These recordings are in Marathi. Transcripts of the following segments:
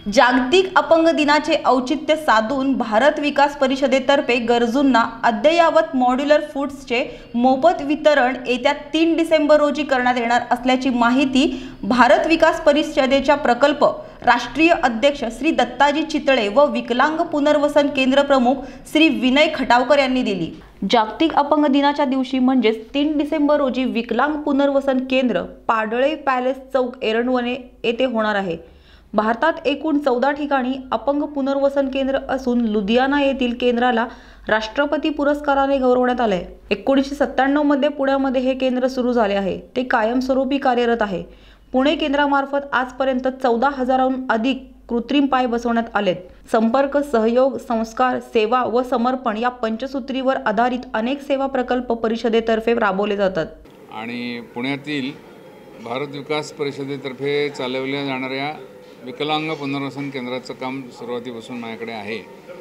जागतिक अपंग दिनाचे औचित्य साधून भारत विकास परिषदेतर्फे गरजूंना अद्ययावत मॉड्यूलर फूड्सचे मोफत वितरण येत्या 3 डिसेंबर रोजी करण्यात येणार असल्याची माहिती भारत विकास परिषदेच्या प्रकल्प राष्ट्रीय अध्यक्ष श्री दत्ताजी चितळे व विकलांग पुनर्वसन केंद्र प्रमुख श्री विनय खटावकर यांनी दिली। जागतिक अपंग दिनाच्या दिवशी म्हणजेच 3 डिसेंबर रोजी विकलांग पुनर्वसन केंद्र पाडळे पॅलेस चौक एरंडवणे येथे होणार आहे। भारतात एकूण 14 ठिकाणी अपंग पुनर्वसन केंद्र असून लुधियाना येथील केंद्राला राष्ट्रपती पुरस्काराने गौरवण्यात आले। 1997 मध्ये पुण्यामध्ये हे केंद्र सुरू झाले आहे। ते कायमस्वरूपी कार्यरत आहे। पुणे केंद्रामार्फत आजपर्यंत 14,000हून अधिक कृत्रिम पाय बसवण्यात आलेत। संपर्क, सहयोग, संस्कार, सेवा व समर्पण या पंचसूत्रीवर आधारित अनेक सेवा प्रकल्प परिषदेतर्फे राबवले जातात। आणि पुण्यातील भारत विकास परिषदेतर्फे चालवल्या जाणाऱ्या विकलांग पुनर्वसन केंद्राचं काम सुरुवातीपासून माझ्याकडे आहे।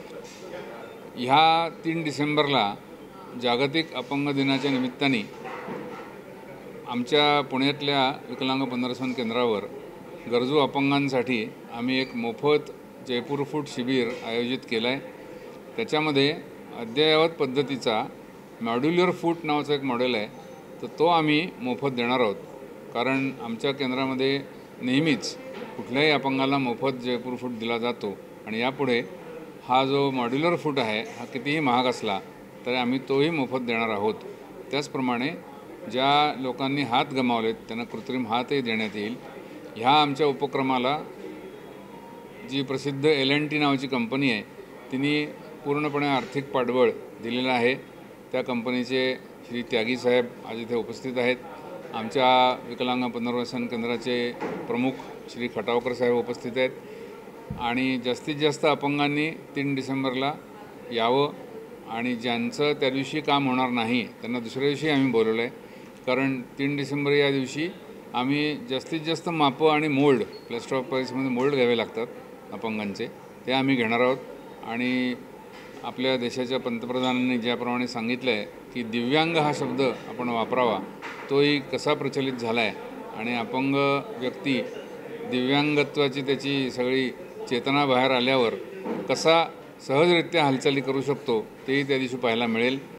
ह्या 3 डिसेंबरला जागतिक अपंग दिनाच्या निमित्ताने आमच्या पुण्यातल्या विकलांग पुनर्वसन केंद्रावर गरजू अपंगांसाठी आम्ही एक मोफत जयपूर फूड शिबिर आयोजित केलं आहे। त्याच्यामध्ये अद्ययावत पद्धतीचा मॉड्यूलर फूड नावाचा एक मॉडेल आहे, तर तो आम्ही मोफत देणार आहोत। कारण आमच्या केंद्रामध्ये नेहमीच कुठल्याही अपंगाला मोफत जयपूर फूड दिला जातो आणि यापुढे हा जो मॉड्यूलर फूड आहे हा कितीही महाग असला तरी आम्ही तोही मोफत देणार आहोत। त्याचप्रमाणे ज्या लोकांनी हात गमावलेत त्यांना कृत्रिम हातही देण्यात येईल। ह्या आमच्या उपक्रमाला जी प्रसिद्ध L&T नावाची कंपनी आहे तिने पूर्णपणे आर्थिक पाठबळ दिलेलं आहे। त्या कंपनीचे श्री त्यागी साहेब आज इथे उपस्थित आहेत। आमच्या विकलांग पुनर्वसन केंद्राचे प्रमुख श्री खटावकर साहेब उपस्थित आहेत। आणि जास्तीत जास्त अपंगांनी 3 डिसेंबरला यावं आणि ज्यांचं त्या दिवशी काम होणार नाही त्यांना दुसऱ्या दिवशी आम्ही बोलवलं आहे। कारण 3 डिसेंबर या दिवशी आम्ही जास्तीत जास्त मापं आणि मोल्ड प्लॅस्टर ऑफ पॅरिसमध्ये मोल्ड घ्यावे लागतात अपंगांचे, ते आम्ही घेणार आहोत। आणि आपल्या देशाच्या पंतप्रधानांनी ज्याप्रमाणे सांगितलं आहे की दिव्यांग हा शब्द आपण वापरावा, तोही कसा प्रचलित झाला आहे आणि अपंग व्यक्ती दिव्यांगत्वाची त्याची सगळी चेतना बाहेर आल्यावर कसा सहजरित्या हालचाली करू शकतो तेही त्या दिवशी पाहायला मिळेल।